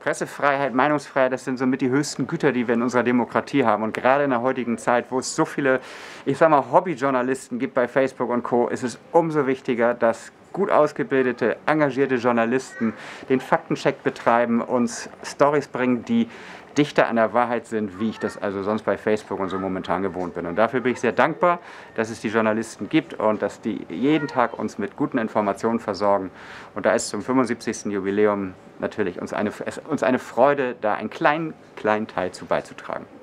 Pressefreiheit, Meinungsfreiheit, das sind somit die höchsten Güter, die wir in unserer Demokratie haben. Und gerade in der heutigen Zeit, wo es so viele, ich sag mal, Hobbyjournalisten gibt bei Facebook und Co., ist es umso wichtiger, dass gut ausgebildete, engagierte Journalisten den Faktencheck betreiben, uns Storys bringen, die dichter an der Wahrheit sind, wie ich das also sonst bei Facebook und so momentan gewohnt bin. Und dafür bin ich sehr dankbar, dass es die Journalisten gibt und dass die jeden Tag uns mit guten Informationen versorgen. Und da ist zum 75. Jubiläum natürlich uns eine Freude, da einen kleinen Teil zu beizutragen.